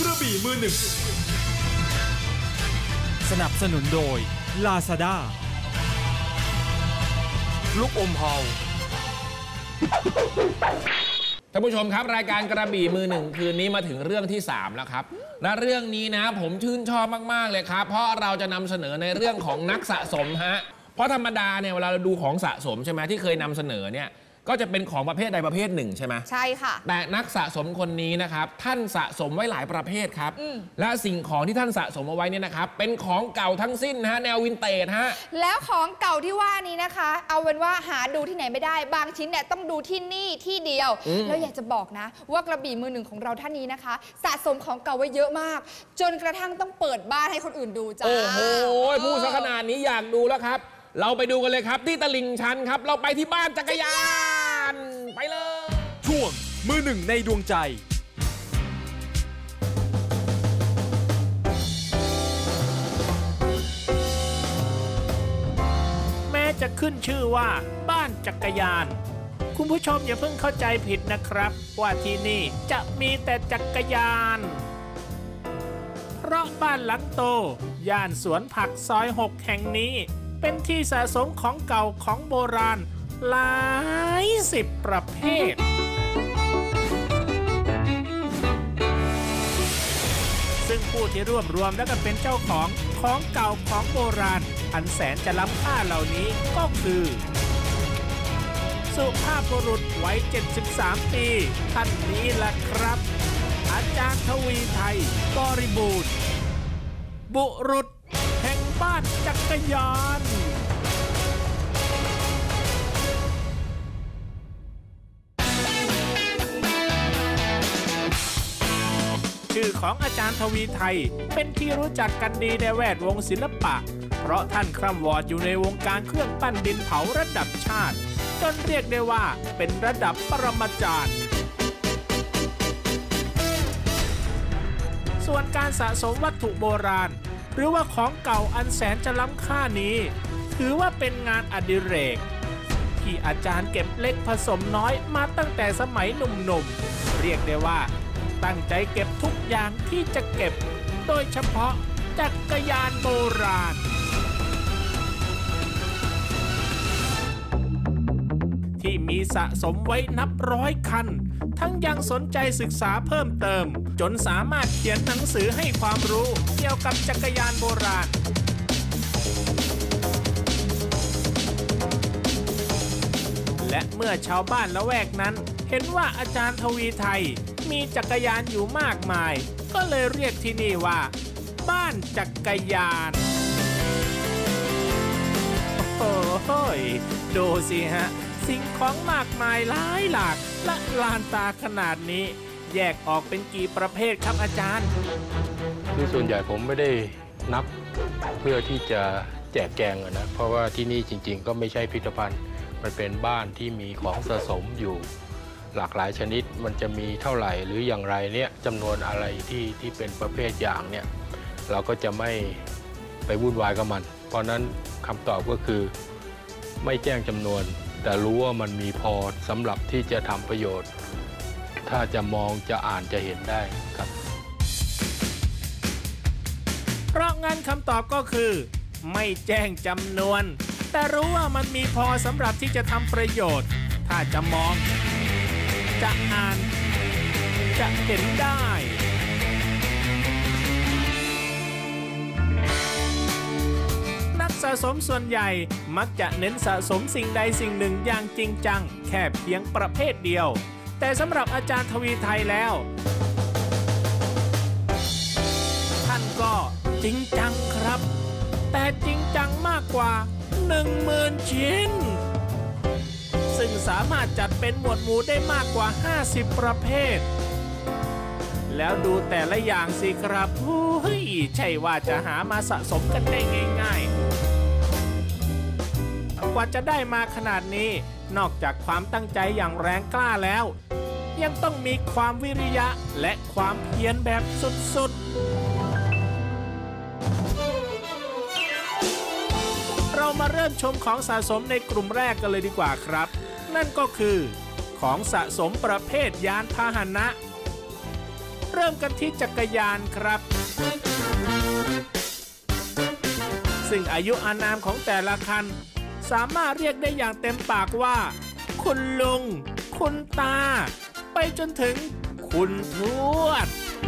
ระบี่มือหนึ่งสนับสนุนโดย Lazada ลูกอมเฮาท่านผู้ชมครับรายการกระบี่มือหนึ่งคืนนี้มาถึงเรื่องที่3แล้วครับและเรื่องนี้นะผมชื่นชอบมากๆเลยครับเพราะเราจะนำเสนอในเรื่องของนักสะสมฮะเพราะธรรมดาเนี่ยเวลาเราดูของสะสมใช่ไหมที่เคยนำเสนอเนี่ยก็จะเป็นของประเภทใดประเภทหนึ่งใช่ไหมใช่ค่ะแต่นักสะสมคนนี้นะครับท่านสะสมไว้หลายประเภทครับและสิ่งของที่ท่านสะสมเอาไว้เนี่ยนะครับเป็นของเก่าทั้งสิ้นนะฮะแนววินเทจฮะแล้วของเก่าที่ว่านี้นะคะเอาเป็นว่าหาดูที่ไหนไม่ได้บางชิ้นเนี่ยต้องดูที่นี่ที่เดียวแล้วอยากจะบอกนะว่ากระบี่มือหนึ่งของเราท่านนี้นะคะสะสมของเก่าไว้เยอะมากจนกระทั่งต้องเปิดบ้านให้คนอื่นดูจ้าโอ้โหพูดซะขนาดนี้อยากดูแล้วครับเราไปดูกันเลยครับที่ตลิ่งชันครับเราไปที่บ้านจักรยานไปเลยช่วงมือหนึ่งในดวงใจแม้จะขึ้นชื่อว่าบ้านจักรยานคุณผู้ชมอย่าเพิ่งเข้าใจผิดนะครับว่าที่นี่จะมีแต่จักรยานเพราะบ้านหลังโตย่านสวนผักซอย6แห่งนี้เป็นที่สะสมของเก่าของโบราณหลาย10ประเภทซึ่งผู้ที่รวบรวมและก็เป็นเจ้าของเก่าของโบราณอันแสนจะล้ำค่าเหล่านี้ก็คือสุภาพบุรุษวัย73ปีท่านนี้แหละครับอาจารย์ทวีไทยบริบูรณ์บุรุษแห่งบ้านจักรยานชื่อของอาจารย์ทวีไทยเป็นที่รู้จักกันดีในแวดวงศิลปะเพราะท่านคร่ำวอดอยู่ในวงการเครื่องปั้นดินเผาระดับชาติจนเรียกได้ว่าเป็นระดับปรมาจารย์ส่วนการสะสมวัตถุโบราณหรือว่าของเก่าอันแสนจะล้ำค่านี้ถือว่าเป็นงานอดิเรกที่อาจารย์เก็บเล็กผสมน้อยมาตั้งแต่สมัยหนุ่มๆเรียกได้ว่าตั้งใจเก็บทุกอย่างที่จะเก็บโดยเฉพาะจักรยานโบราณที่มีสะสมไว้นับร้อยคันทั้งยังสนใจศึกษาเพิ่มเติมจนสามารถเขียนหนังสือให้ความรู้เกี่ยวกับจักรยานโบราณและเมื่อชาวบ้านละแวกนั้นเห็นว่าอาจารย์ทวีไทยมีจักรยานอยู่มากมายก็เลยเรียกที่นี่ว่าบ้านจักรยานโอ้โหดูสิฮะสิ่งของมากมายหลายหลากและลานตาขนาดนี้แยกออกเป็นกี่ประเภทครับอาจารย์คือส่วนใหญ่ผมไม่ได้นับเพื่อที่จะแจกแจงนะเพราะว่าที่นี่จริงๆก็ไม่ใช่พิพิธภัณฑ์มันเป็นบ้านที่มีของสะสมอยู่หลากหลายชนิดมันจะมีเท่าไหร่หรืออย่างไรเนี่ยจำนวนอะไรที่เป็นประเภทอย่างเนี่ยเราก็จะไม่ไปวุ่นวายกับมันเพราะนั้นคำตอบก็คือไม่แจ้งจำนวนแต่รู้ว่ามันมีพอสำหรับที่จะทำประโยชน์ถ้าจะมองจะอ่านจะเห็นได้ครับเพราะงั้นคำตอบก็คือไม่แจ้งจำนวนแต่รู้ว่ามันมีพอสำหรับที่จะทำประโยชน์ถ้าจะมองจะอ่านจะเห็นได้นักสะสมส่วนใหญ่มักจะเน้นสะสมสิ่งใดสิ่งหนึ่งอย่างจริงจังแค่เพียงประเภทเดียวแต่สำหรับอาจารย์ทวีไทยแล้วท่านก็จริงจังครับแต่จริงจังมากกว่า 10,000 ชิ้นซึ่งสามารถจัดเป็นหมวดหมู่ได้มากกว่า50ประเภทแล้วดูแต่ละอย่างสิครับใช่ว่าจะหามาสะสมกันได้ง่ายๆกว่าจะได้มาขนาดนี้นอกจากความตั้งใจอย่างแรงกล้าแล้วยังต้องมีความวิริยะและความเพียรแบบสุดๆเรามาเริ่มชมของสะสมในกลุ่มแรกกันเลยดีกว่าครับนั่นก็คือของสะสมประเภทยานพาหนะเริ่มกันที่จักรยานครับซึ่งอายุอานามของแต่ละคันสามารถเรียกได้อย่างเต็มปากว่าคุณลุงคุณตาไปจนถึงคุณทวด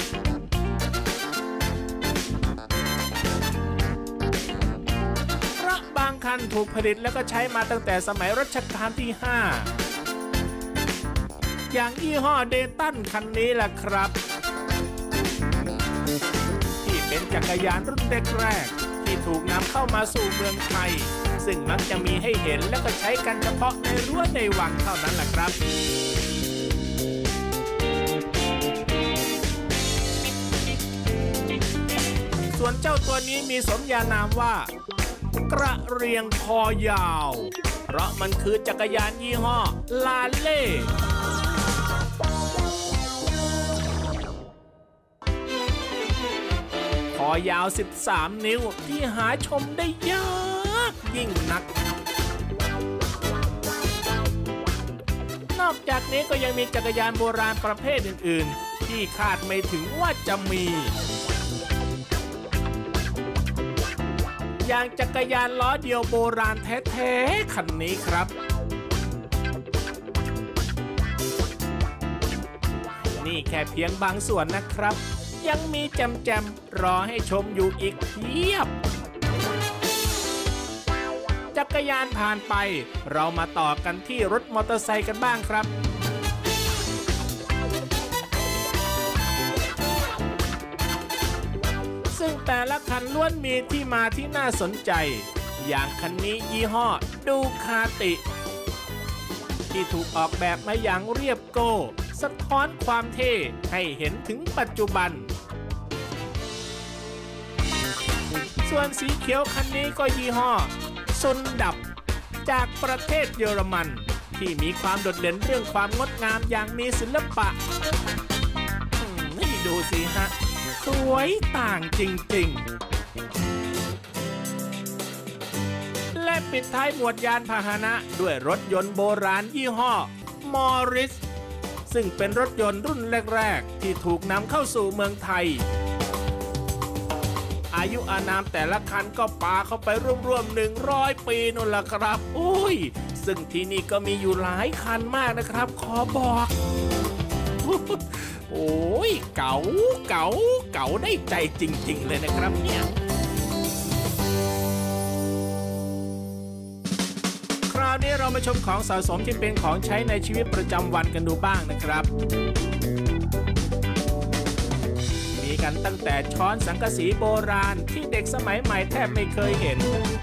เพราะบางคันถูกผลิตแล้วก็ใช้มาตั้งแต่สมัยรัชกาลที่ 5อย่างยี่ห้อเดตันคันนี้แหละครับที่เป็นจักรยานรุ่นแรกๆที่ถูกนำเข้ามาสู่เมืองไทยซึ่งมักจะมีให้เห็นและก็ใช้กันเฉพาะในรั้วในวังเท่านั้นแหละครับส่วนเจ้าตัวนี้มีสมญานามว่ากระเรียงคอยาวเพราะมันคือจักรยานยี่ห้อลาเล่คอยาว13 นิ้วที่หาชมได้ยากยิ่งนักนอกจากนี้ก็ยังมีจักรยานโบราณประเภทอื่นๆที่คาดไม่ถึงว่าจะมีอย่างจักรยานล้อเดียวโบราณแท้ๆคันนี้ครับนี่แค่เพียงบางส่วนนะครับยังมีแจมๆรอให้ชมอยู่อีกเพียบจักรยานผ่านไปเรามาต่อกันที่รถมอเตอร์ไซค์กันบ้างครับซึ่งแต่ละคันล้วนมีที่มาที่น่าสนใจอย่างคันนี้ยี่ห้อดูคาติที่ถูกออกแบบมาอย่างเรียบโก้สะท้อนความเท่ให้เห็นถึงปัจจุบันส่วนสีเขียวคันนี้ก็ยี่ห้อซุนดับจากประเทศเยอรมันที่มีความโดดเด่นเรื่องความงดงามอย่างมีศิลปะนี่ดูสิฮะสวยต่างจริงๆและปิดท้ายหมวดยานพาหนะด้วยรถยนต์โบราณยี่ห้อมอริสซึ่งเป็นรถยนต์รุ่นแรกๆที่ถูกนำเข้าสู่เมืองไทยอายุอานามแต่ละคันก็ปาเข้าไปรวมๆ100 ปีนั่นแหละครับโอ้ยซึ่งที่นี่ก็มีอยู่หลายคันมากนะครับขอบอกโอ้ยเก๋าได้ใจจริงๆเลยนะครับเนี่ยคราวนี้เรามาชมของสะสมที่เป็นของใช้ในชีวิตประจำวันกันดูบ้างนะครับมีกันตั้งแต่ช้อนสังกะสีโบราณที่เด็กสมัยใหม่แทบไม่เคยเห็น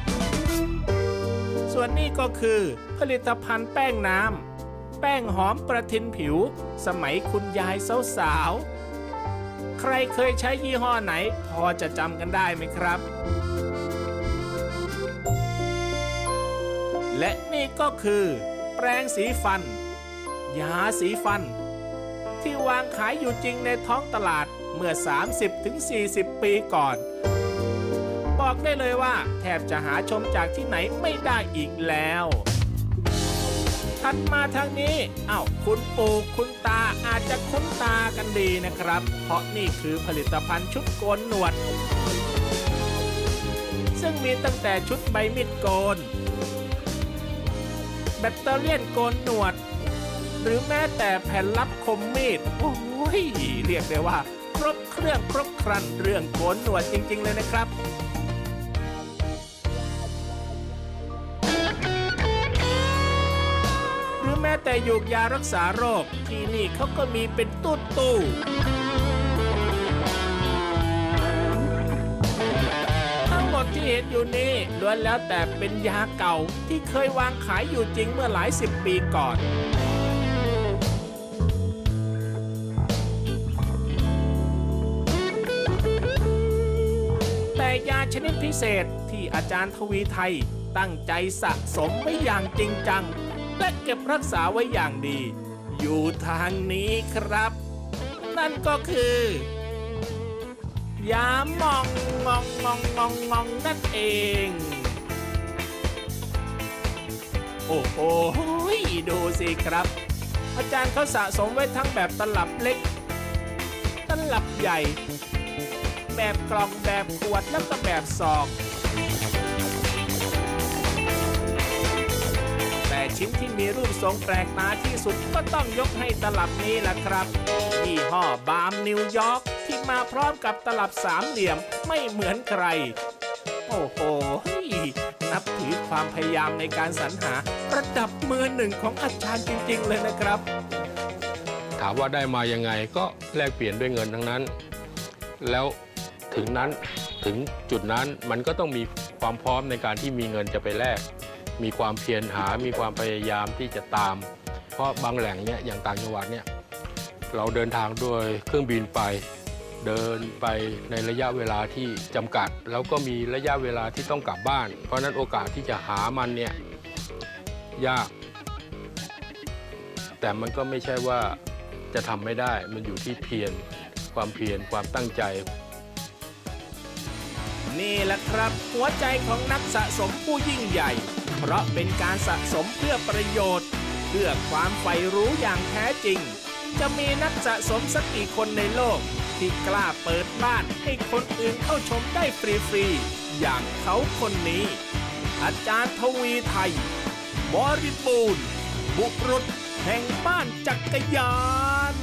ส่วนนี้ก็คือผลิตภัณฑ์แป้งน้ำแป้งหอมประทินผิวสมัยคุณยายสาวๆใครเคยใช้ยี่ห้อไหนพอจะจำกันได้ไหมครับและนี่ก็คือแปรงสีฟันยาสีฟันที่วางขายอยู่จริงในท้องตลาดเมื่อ 30-40 ปีก่อนบอกได้เลยว่าแทบจะหาชมจากที่ไหนไม่ได้อีกแล้วถัดมาทางนี้คุณปู่คุณตาอาจจะคุ้นตากันดีนะครับเพราะนี่คือผลิตภัณฑ์ชุดโกนหนวดซึ่งมีตั้งแต่ชุดใบมีดโกนแบตเตอรี่โกนหนวดหรือแม้แต่แผ่นลับคมมีดโอ้ยเรียกได้ว่าครบเครื่องครบครันเรื่องโกนหนวดจริงๆเลยนะครับหรือแม้แต่ยูกยารักษาโรคที่นี่เขาก็มีเป็นตู้ทั้งหมดที่เห็นอยู่นี้ล้วนแล้วแต่เป็นยาเก่าที่เคยวางขายอยู่จริงเมื่อหลาย10 ปีก่อนแต่ยาชนิดพิเศษที่อาจารย์ทวีไทยตั้งใจสะสมไว้อย่างจริงจังและเก็บรักษาไว้อย่างดีอยู่ทางนี้ครับนั่นก็คือยาหม่องนั่นเองโอ้โหดูสิครับอาจารย์เขาสะสมไว้ทั้งแบบตลับเล็กตลับใหญ่ แบบกล่องแบบขวดแล้วก็แบบซองแต่ชิ้นที่มีรูปทรงแปลกตาที่สุดก็ต้องยกให้ตลับนี้แหละครับยี่ห้อบาล์มนิวยอร์กที่มาพร้อมกับตลับสามเหลี่ยมไม่เหมือนใครโอ้โหนับถือความพยายามในการสรรหาประดับมือหนึ่งของอาจารย์จริงๆเลยนะครับถามว่าได้มายังไงก็แลกเปลี่ยนด้วยเงินทั้งนั้นแล้วถึงจุดนั้นมันก็ต้องมีความพร้อมในการที่มีเงินจะไปแลกมีความเพียรหามีความพยายามที่จะตามเพราะบางแหล่งเนี่ยอย่างต่างจังหวัดเนี่ยเราเดินทางด้วยเครื่องบินไปเดินไปในระยะเวลาที่จำกัดแล้วก็มีระยะเวลาที่ต้องกลับบ้านเพราะนั้นโอกาสที่จะหามันเนี่ยยากแต่มันก็ไม่ใช่ว่าจะทำไม่ได้มันอยู่ที่ความเพียรความตั้งใจนี่แหละครับหัวใจของนักสะสมผู้ยิ่งใหญ่เพราะเป็นการสะสมเพื่อประโยชน์เพื่อความใฝ่รู้อย่างแท้จริงจะมีนักสะสมสักกี่คนในโลกที่กล้าเปิดบ้านให้คนอื่นเข้าชมได้ฟรีๆอย่างเขาคนนี้อาจารย์ทวีไทยบริบูรณ์บุรุษแห่งบ้านจักรยาน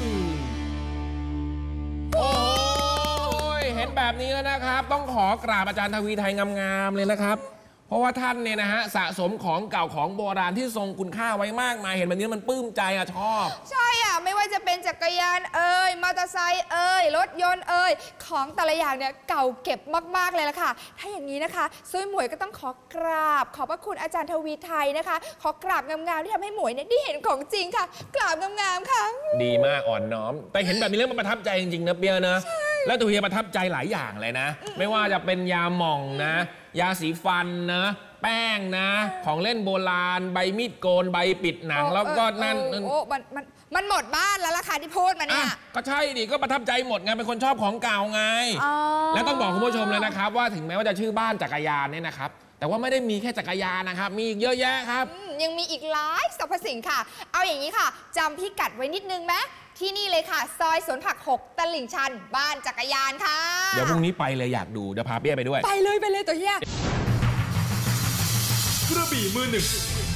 โอ้ยเห็นแบบนี้แล้วนะครับต้องขอกราบอาจารย์ทวีไทยงามๆเลยนะครับเพราะว่าท่านเนี่ยนะฮะสะสมของเก่าของโบราณที่ทรงคุณค่าไว้มากมายเห็นแบบนี้มันปลื้มใจอะชอบใช่อ่ะไม่ว่าจะเป็นจักรยานมอเตอร์ไซค์รถยนต์ของแต่ละอย่างเนี่ยเก่าเก็บมากๆเลยล่ะค่ะถ้าอย่างนี้นะคะซุยหมวยก็ต้องขอกราบขอบพระคุณอาจารย์ทวีไทยนะคะขอกราบงามๆที่ทำให้หมวยเนี่ยได้เห็นของจริงค่ะกราบงามๆค่ะดีมากอ่อนน้อมแต่เห็นแบบนี้แล้วมันประทับใจจริงๆนะเปียนะแล้วทวีประทับใจหลายอย่างเลยนะไม่ว่าจะเป็นยาหม่องนะยาสีฟันนะแป้งนะของเล่นโบราณใบมีดโกนใบปิดหนังแล้วก็นั่นมันหมดบ้านแล้วล่ะค่ะที่พูดมาเนี่ยก็ใช่ดิก็ประทับใจหมดไงเป็นคนชอบของเก่าไงแล้วต้องบอกคุณผู้ชมเลยนะครับว่าถึงแม้ว่าจะชื่อบ้านจักรยานเนี่ยนะครับแต่ว่าไม่ได้มีแค่จักรยานนะครับมีอีกเยอะแยะครับยังมีอีกหลายสรรพสิ่งค่ะเอาอย่างนี้ค่ะจำพิกัดไว้นิดนึงไหมที่นี่เลยค่ะซอยสวนผัก6ตลิ่งชันบ้านจักรยานค่ะเดี๋ยวพรุ่งนี้ไปเลยอยากดูเดี๋ยวพาเปี้ยไปด้วยไปเลยตัวเฮียกระบี่มือหนึ่ง